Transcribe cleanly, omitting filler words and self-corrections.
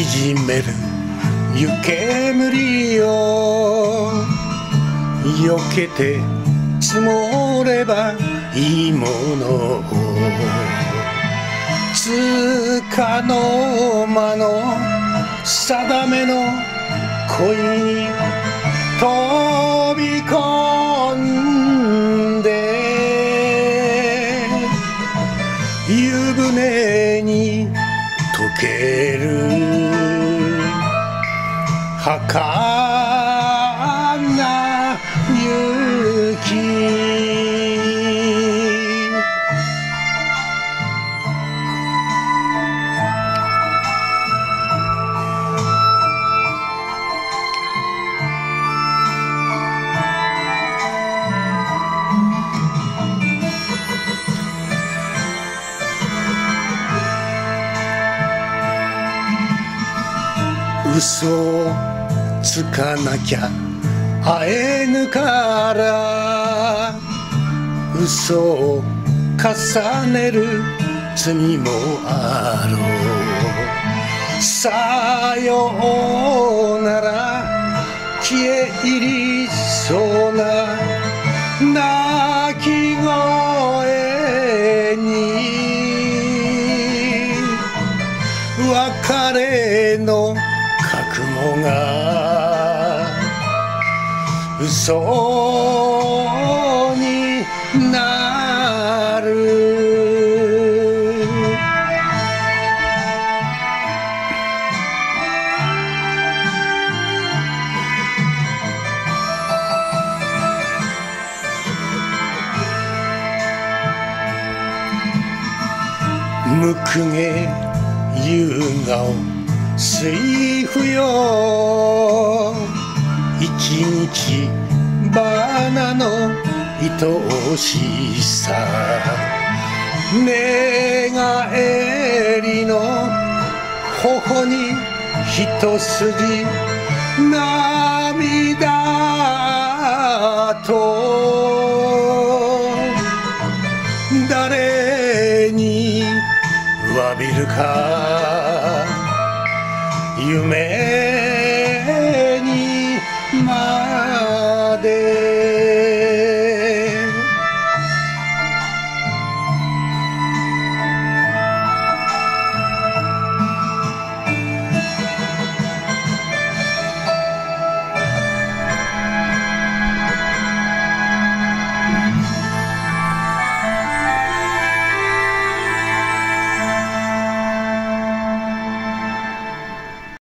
じめる湯煙を避けて積もればいいものをつかの間の定めの恋に飛び込んで湯船に溶ける儚雪嘘をつかなきゃ会えぬから嘘を重ねる罪もあろうさようなら消え入りそうな泣き声に別れの覚悟が嘘になるむくげ優雅を水不よ一日花の愛おしさ寝返りの頬に一筋涙と誰に詫びるか夢にまで